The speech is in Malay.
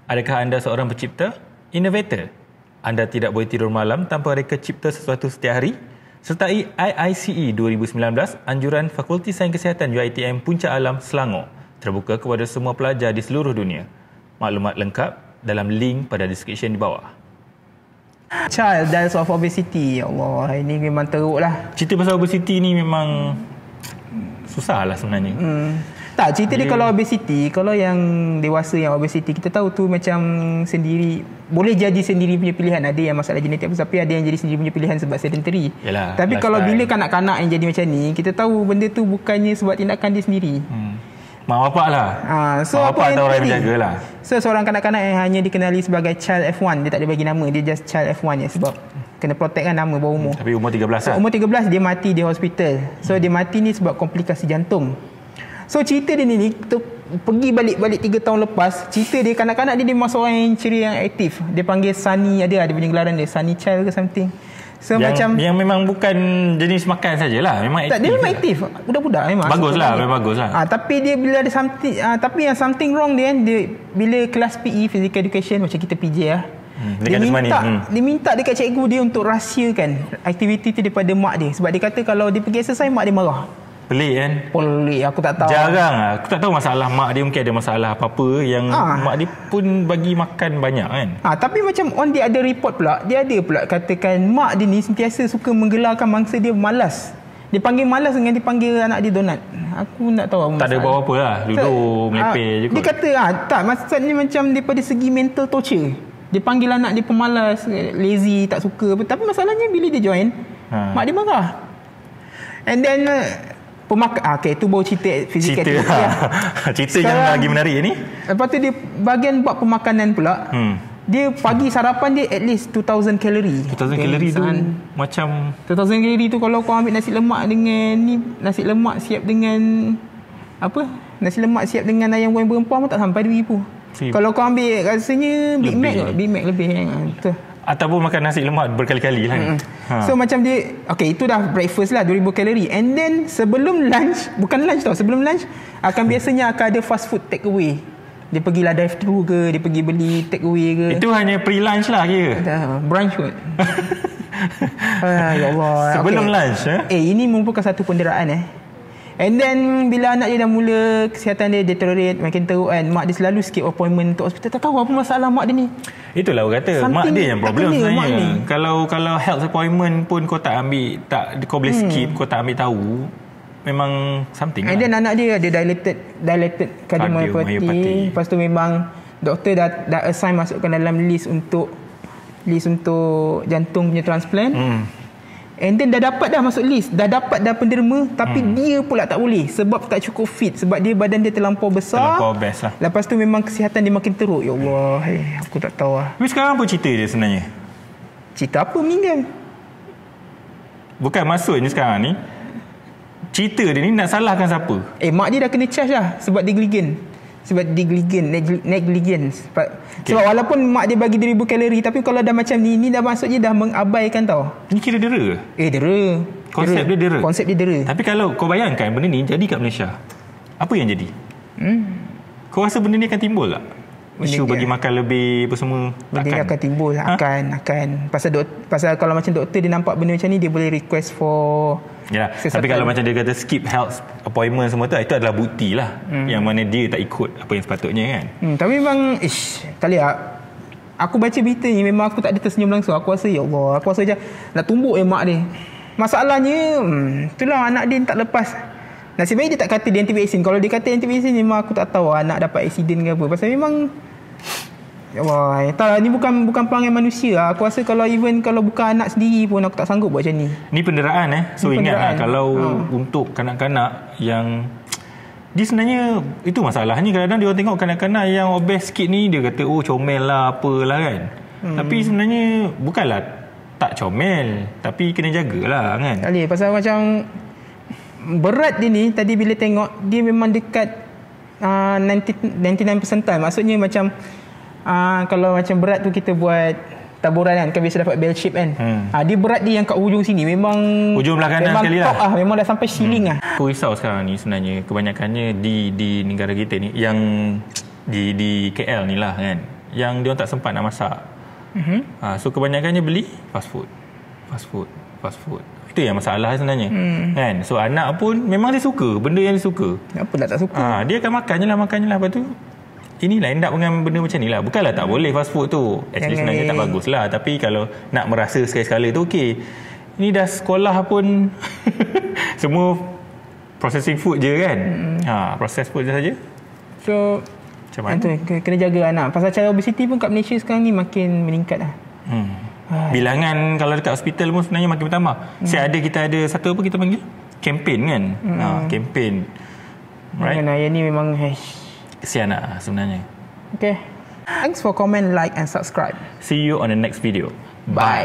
Adakah anda seorang pencipta? Innovator? Anda tidak boleh tidur malam tanpa reka cipta sesuatu setiap hari? Sertai IICE 2019, anjuran Fakulti Sains Kesihatan UiTM Puncak Alam, Selangor. Terbuka kepada semua pelajar di seluruh dunia. Maklumat lengkap dalam link pada description di bawah. Child Dials of Obesity. Ya Allah, ini memang teruk lah. Cerita pasal obesity ni memang susah lah sebenarnya. Tak, cerita dia kalau obesity, kalau yang dewasa yang obesity, kita tahu tu macam sendiri, boleh jadi sendiri punya pilihan. Ada yang masalah genetik, tapi ada yang jadi sendiri punya pilihan sebab sedentary. Yalah, tapi kalau bila kanak-kanak yang jadi macam ni, kita tahu benda tu bukannya sebab tindakan dia sendiri. Mak bapak lah. So mak bapak atau orang yang menjaga lah. So seorang kanak-kanak yang hanya dikenali sebagai child F1, dia tak ada bagi nama, dia just child F1 je sebab kena protect kan nama bawah umur. Tapi umur 13 lah. So, umur 13 dia mati di hospital. So dia mati ni sebab komplikasi jantung. So cerita dia ni pergi balik 3 tahun lepas, cerita dia kanak-kanak dia memang seorang yang ceria, yang aktif. Dia panggil Sunny, ada punya gelaran dia, Sunny Child ke something. So yang memang bukan jenis makan sajalah, memang aktif. Tak, dia memang aktif. Budak-budak memang. Baguslah, memang baguslah. Tapi dia bila ada something, tapi yang something wrong dia bila kelas PE, physical education, macam kita PJ lah. Dia minta dekat cikgu dia untuk rahsiakan aktiviti tu daripada mak dia. Sebab dia kata kalau dia pergi exercise, mak dia marah. Pelik kan? Pelik, aku tak tahu. Jarang lah. Aku tak tahu masalah mak dia, mungkin ada masalah apa-apa yang mak dia pun bagi makan banyak kan. Tapi macam dia ada report pula, dia ada pula katakan mak dia ni sentiasa suka menggelarkan mangsa dia malas. Dia panggil malas dengan dia panggil anak dia donat. Aku nak tahu tak ada apa-apa lah. Duduk melepeh je kot. Dia kata tak, maksudnya macam daripada segi mental torture. Dia panggil anak dia pemalas, lazy, tak suka. Tapi masalahnya bila dia join, mak dia marah. And then okay, itu baru cerita fizikal. Cerita yang lagi menarik ni. Lepas tu dia bahagian buat pemakanan pula. Dia pagi sarapan dia at least 2000 kalori. 2000 kalori tu macam 2000 kalori tu kalau kau ambil nasi lemak dengan ni, nasi lemak siap dengan apa? Nasi lemak siap dengan ayam goreng berempah pun tak sampai 2000. Kalau kau ambil rasanya Big Mac lebih tu. Ataupun makan nasi lemak berkali-kali lah. So macam dia, okay, itu dah breakfast lah 2000 kalori. And then sebelum lunch, bukan lunch tau, sebelum lunch biasanya akan ada fast food take away. Dia pergilah drive thru ke, dia pergi beli take away ke. Itu hanya pre-lunch lah kira. Brunch kot. Ya Allah. Sebelum lunch ini merupakan satu penderaan And then bila anak dia dah mula kesihatan dia deteriorate, makin teruk kan, mak dia selalu skip appointment untuk hospital. Tak tahu apa masalah mak dia ni. Itulah orang kata mak dia yang problem sebenarnya. Kalau health appointment pun kau tak ambil, kau boleh skip, kau tak ambil tahu, memang something. And then anak dia ada dilated cardiomyopathy. Lepas tu memang doktor dah assign masukkan dalam list untuk jantung punya transplant. And then dah dapat masuk list, dah dapat penderma, tapi dia pula tak boleh sebab tak cukup fit, sebab dia badan dia terlampau besar. Terlampau obes lah. Lepas tu memang kesihatan dia makin teruk. Ya Allah, aku tak tahu lah. Tapi sekarang apa cerita dia sebenarnya? Cerita apa meninggal? Bukan maksudnya sekarang ni, cerita dia ni nak salahkan siapa? Mak dia dah kena charge lah sebab negligence. Sebab walaupun mak dia bagi 2000 kalori, tapi kalau dah macam ni dah maksudnya dah mengabaikan tau. Ni kira dera? Dera. Konsep dia dera. Tapi kalau kau bayangkan benda ni jadi kat Malaysia, apa yang jadi? Kau rasa benda ni akan timbul tak? Isu bagi makan lebih apa semua? Benda ni akan timbul. Akan. Pasal kalau macam doktor dia nampak benda macam ni, dia boleh request for tapi kalau macam dia kata skip health appointment semua tu, itu adalah bukti lah yang mana dia tak ikut apa yang sepatutnya kan. Tapi memang tak boleh lah. Aku baca berita ni memang aku tak ada tersenyum langsung. Aku rasa ya Allah, aku rasa macam nak tumbuk mak dia. Masalahnya itulah anak dia tak lepas. Nasib baik dia tak kata dia anti vaksin. Kalau dia kata anti vaksin, memang aku tak tahu anak dapat aksiden ke apa. Pasal memang ya Allah, tak, ni bukan perangai manusia. Aku rasa kalau bukan anak sendiri pun aku tak sanggup buat macam ni. Ni penderaan So ni ingat lah, kalau untuk kanak-kanak yang dia sebenarnya itu masalahnya, kadang-kadang dia orang tengok kanak-kanak yang obes sikit ni, dia kata comel lah apalah kan. Tapi sebenarnya bukanlah tak comel, tapi kena jagalah kan. Tak boleh, pasal macam berat dia ni tadi bila tengok dia memang dekat 99 percentile. Maksudnya macam kalau macam berat tu kita buat taburan kan biasa dapat bell shape kan. Dia berat dia yang kat hujung sini, memang hujung belah kanan sekali lah. Memang dah sampai ceiling lah. Aku risau sekarang ni sebenarnya kebanyakannya di negara kita ni, yang di KL ni lah kan, yang dia orang tak sempat nak masak. So kebanyakannya beli fast food. Itu yang masalah sebenarnya. Kan? So anak pun memang dia suka benda yang dia suka. Apa tak suka? Dia akan makan je lah. Lepas tu inilah end up dengan benda macam ni lah. Bukanlah tak boleh fast food tu. Actually sebenarnya tak bagus lah. Tapi kalau nak merasa sekali-sekala tu okey. Ini dah sekolah pun semua processing food je kan. Process food je saja. So macam mana? Itu, kena jaga anak. Pasal cara obesity pun kat Malaysia sekarang ni makin meningkat lah. Bilangan kalau dekat hospital pun sebenarnya makin bertambah. Kita ada satu apa kita panggil? Kempen kan. Kempen. Right? Yang ni memang kesian lah sebenarnya. Okay. Thanks for comment, like and subscribe. See you on the next video. Bye.